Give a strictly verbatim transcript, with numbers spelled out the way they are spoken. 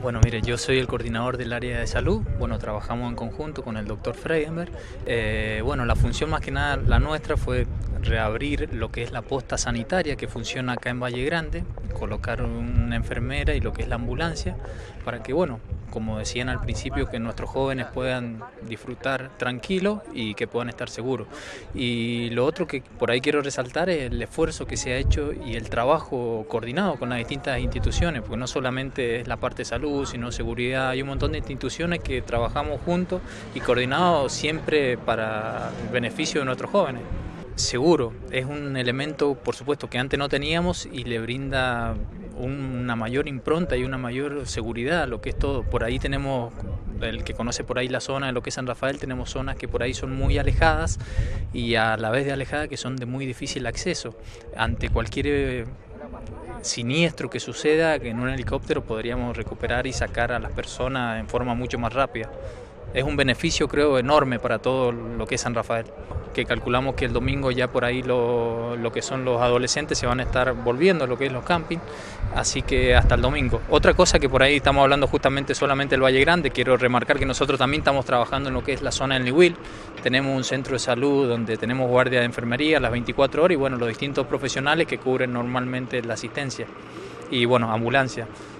Bueno, mire, yo soy el coordinador del área de salud. Bueno, trabajamos en conjunto con el doctor Freidenberg. Eh, bueno, la función más que nada, la nuestra, fue reabrir lo que es la posta sanitaria que funciona acá en Valle Grande, colocar una enfermera y lo que es la ambulancia, para que, bueno, como decían al principio, que nuestros jóvenes puedan disfrutar tranquilos y que puedan estar seguros. Y lo otro que por ahí quiero resaltar es el esfuerzo que se ha hecho y el trabajo coordinado con las distintas instituciones, porque no solamente es la parte de salud, sino seguridad. Hay un montón de instituciones que trabajamos juntos y coordinados siempre para el beneficio de nuestros jóvenes. Seguro, es un elemento, por supuesto, que antes no teníamos y le brinda una mayor impronta y una mayor seguridad a lo que es todo. Por ahí tenemos, el que conoce por ahí la zona de lo que es San Rafael, tenemos zonas que por ahí son muy alejadas y a la vez de alejadas que son de muy difícil acceso. Ante cualquier siniestro que suceda, que en un helicóptero podríamos recuperar y sacar a las personas en forma mucho más rápida. Es un beneficio, creo, enorme para todo lo que es San Rafael, que calculamos que el domingo ya por ahí lo, lo que son los adolescentes se van a estar volviendo a lo que es los campings, así que hasta el domingo. Otra cosa que por ahí estamos hablando justamente solamente del Valle Grande, quiero remarcar que nosotros también estamos trabajando en lo que es la zona del Ñihuil. Tenemos un centro de salud donde tenemos guardia de enfermería las veinticuatro horas y bueno, los distintos profesionales que cubren normalmente la asistencia y bueno, ambulancia.